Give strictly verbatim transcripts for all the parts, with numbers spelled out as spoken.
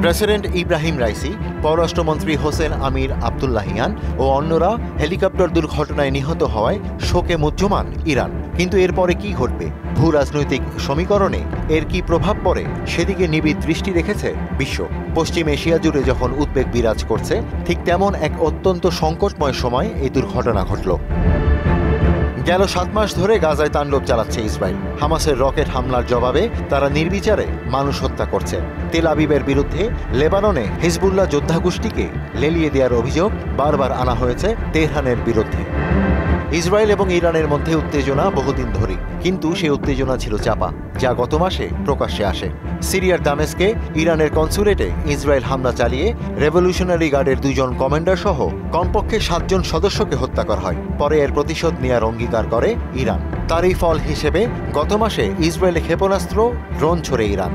President Ebrahim Raisi, পররাষ্ট্রমন্ত্রী হোসেন আমির Abdollahian ও অন্যরা helicopter দুর্ঘটনায় নিহত হওয়ায় শোকে মুহ্যমান ইরান। কিন্তু এরপরে কি ঘটবে? ভূ রাজনৈতিক সমীকরণে এর কি প্রভাব পড়ে সেদিকে নিবিড় দৃষ্টি রেখেছে বিশ্ব। পশ্চিম এশিয়া জুড়ে যখন উদ্বেগ বিরাজ করছে, ঠিক তেমন এক অত্যন্ত সংকটময় সময় এই দুর্ঘটনা ঘটল। গেল সাত মাস ধরে গাজায় তাণ্ডব চালাচ্ছে ইসরায়েল। হামাসের রকেট হামলার জবাবে তারা নির্বিচারে মানুষ হত্যা করছে। তেল আবিবের বিরুদ্ধে লেবাননে হিজবুল্লাহ যোদ্ধা গোষ্ঠীকে লেলিয়ে দেওয়ার অভিযোগ বারবার আনা হয়েছে তেহরানের বিরুদ্ধে। ইসরায়েল এবং ইরানের মধ্যে উত্তেজনা বহুদিন ধরে, কিন্তু সেই উত্তেজনা ছিল চাপা, যা গত মাসে প্রকাশ্যে আসে। সিরিয়ার দামেস্কে ইরানের কনসুলেটে ইসরায়েল হামলা চালিয়ে রেভলিউশনারি গার্ডের দুজন কমান্ডার সহ কমপক্ষে সাতজন সদস্যকে হত্যা করা হয়। পরে এর প্রতিশোধ নেয়ার অঙ্গীকার করে ইরান। তারই ফল হিসেবে গত মাসে ইসরায়েলে ক্ষেপণাস্ত্র, ড্রোন ছোড়ে ইরান।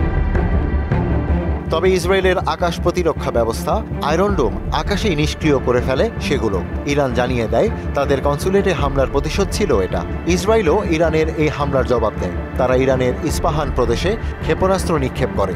তবে ইসরায়েলের আকাশ প্রতিরক্ষা ব্যবস্থা আয়রন ডোম আকাশেই নিষ্ক্রিয় করে ফেলে সেগুলো। ইরান জানিয়ে দেয় তাদের কনসুলেটে হামলার প্রতিশোধ ছিল এটা। ইসরায়েলও ইরানের এই হামলার জবাব দেয়। তারা ইরানের ইস্পাহান প্রদেশে ক্ষেপণাস্ত্র নিক্ষেপ করে।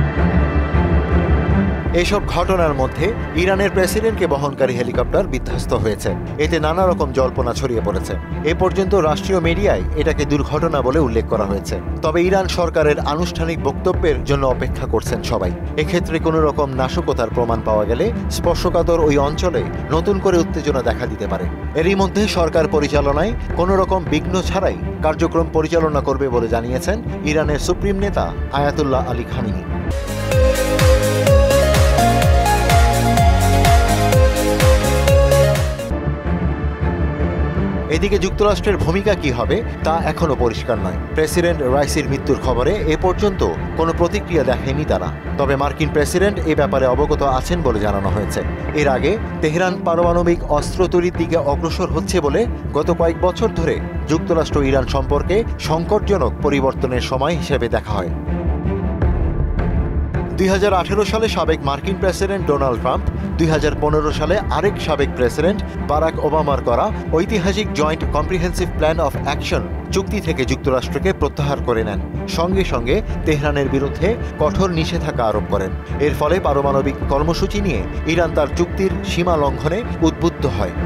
এসব ঘটনার মধ্যে ইরানের প্রেসিডেন্টকে বহনকারী হেলিকপ্টার বিধ্বস্ত হয়েছে। এতে নানা রকম জল্পনা ছড়িয়ে পড়েছে। এ পর্যন্ত রাষ্ট্রীয় মিডিয়ায় এটাকে দুর্ঘটনা বলে উল্লেখ করা হয়েছে। তবে ইরান সরকারের আনুষ্ঠানিক বক্তব্যের জন্য অপেক্ষা করছেন সবাই। এক্ষেত্রে কোনো রকম নাশকতার প্রমাণ পাওয়া গেলে স্পর্শকাতর ওই অঞ্চলে নতুন করে উত্তেজনা দেখা দিতে পারে। এরই মধ্যে সরকার পরিচালনায় কোনো রকম বিঘ্ন ছাড়াই কার্যক্রম পরিচালনা করবে বলে জানিয়েছেন ইরানের সুপ্রিম নেতা আয়াতুল্লাহ আলী খামেনি। এদিকে যুক্তরাষ্ট্রের ভূমিকা কি হবে তা এখনো পরিষ্কার নয়। প্রেসিডেন্ট রাইসির মৃত্যুর খবরে এ পর্যন্ত কোনো প্রতিক্রিয়া দেখেনি তারা। তবে মার্কিন প্রেসিডেন্ট এ ব্যাপারে অবগত আছেন বলে জানানো হয়েছে। এর আগে তেহরান পারমাণবিক অস্ত্র তৈরির দিকে অগ্রসর হচ্ছে বলে গত কয়েক বছর ধরে যুক্তরাষ্ট্র ইরান সম্পর্কে সংকটজনক পরিবর্তনের সময় হিসেবে দেখা হয়। দুই হাজার আঠেরো সালে সাবেক মার্কিন প্রেসিডেন্ট ডোনাল্ড ট্রাম্প, দুই হাজার পনেরো সালে আরেক সাবেক প্রেসিডেন্ট বারাক ওবামার করা ঐতিহাসিক joint comprehensive plan of action চুক্তি থেকে যুক্তরাষ্ট্রকে প্রত্যাহার করে নেন। সঙ্গে সঙ্গে তেহরানের বিরুদ্ধে কঠোর নিষেধাজ্ঞা আরোপ করেন। এর ফলে পারমাণবিক কর্মসূচি নিয়ে ইরান তার চুক্তির সীমা লঙ্ঘনে উদ্বুদ্ধ হয়।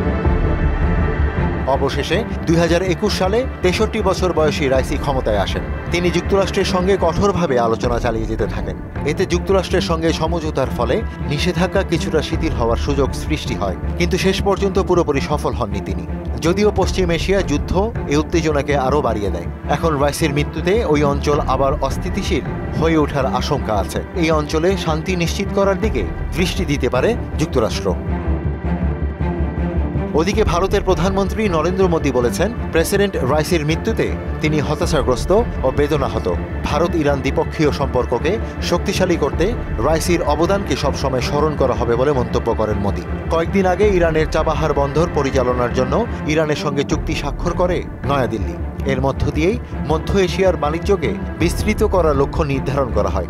অবশেষে দুই হাজার একুশ সালে তেষট্টি বছর বয়সী রাইসি ক্ষমতায় আসেন। তিনি যুক্তরাষ্ট্রের সঙ্গে কঠোরভাবে আলোচনা চালিয়ে যেতে থাকেন। এতে যুক্তরাষ্ট্রের সঙ্গে সমঝোতার ফলে নিষেধাজ্ঞা কিছুটা শিথিল হওয়ার সুযোগ সৃষ্টি হয়, কিন্তু শেষ পর্যন্ত পুরোপুরি সফল হননি তিনি। যদিও পশ্চিম এশিয়া যুদ্ধ এই উত্তেজনাকে আরও বাড়িয়ে দেয়। এখন রাইসির মৃত্যুতে ওই অঞ্চল আবার অস্থিতিশীল হয়ে ওঠার আশঙ্কা আছে। এই অঞ্চলে শান্তি নিশ্চিত করার দিকে দৃষ্টি দিতে পারে যুক্তরাষ্ট্র। ওদিকে ভারতের প্রধানমন্ত্রী নরেন্দ্র মোদী বলেছেন, প্রেসিডেন্ট রাইসির মৃত্যুতে তিনি হতাশাগ্রস্ত ও বেদনাহত। ভারত ইরান দ্বিপক্ষীয় সম্পর্ককে শক্তিশালী করতে রাইসির অবদানকে সবসময় স্মরণ করা হবে বলে মন্তব্য করেন মোদী। কয়েকদিন আগে ইরানের চাবাহার বন্দর পরিচালনার জন্য ইরানের সঙ্গে চুক্তি স্বাক্ষর করে নয়াদিল্লি। এর মধ্য দিয়েই মধ্য এশিয়ার বাণিজ্যকে বিস্তৃত করার লক্ষ্য নির্ধারণ করা হয়।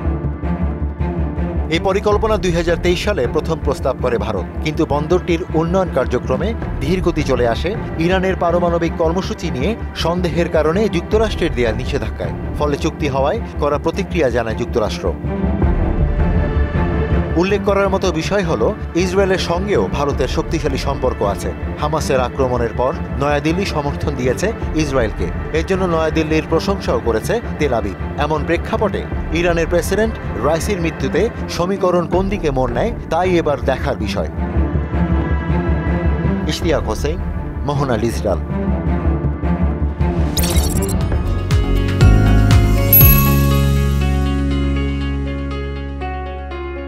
এই পরিকল্পনা দুই হাজার তেইশ সালে প্রথম প্রস্তাব করে ভারত, কিন্তু বন্দরটির উন্নয়ন কার্যক্রমে ধীরগতি চলে আসে ইরানের পারমাণবিক কর্মসূচি নিয়ে সন্দেহের কারণে যুক্তরাষ্ট্রের দেয়া নিষেধাজ্ঞায়। ফলে চুক্তি হওয়ায় কড়া প্রতিক্রিয়া জানায় যুক্তরাষ্ট্র। উল্লেখ করার মতো বিষয় হল, ইসরায়েলের সঙ্গেও ভারতের শক্তিশালী সম্পর্ক আছে। হামাসের আক্রমণের পর নয়াদিল্লি সমর্থন দিয়েছে ইসরায়েলকে। এর জন্য নয়াদিল্লির প্রশংসাও করেছে তেল আবিব। এমন প্রেক্ষাপটে ইরানের প্রেসিডেন্ট রাইসির মৃত্যুতে সমীকরণ কোন দিকে মোড় নেয় তাই এবার দেখার বিষয়। ইশতিয়াক হোসেন, মোহনা ডিজিটাল।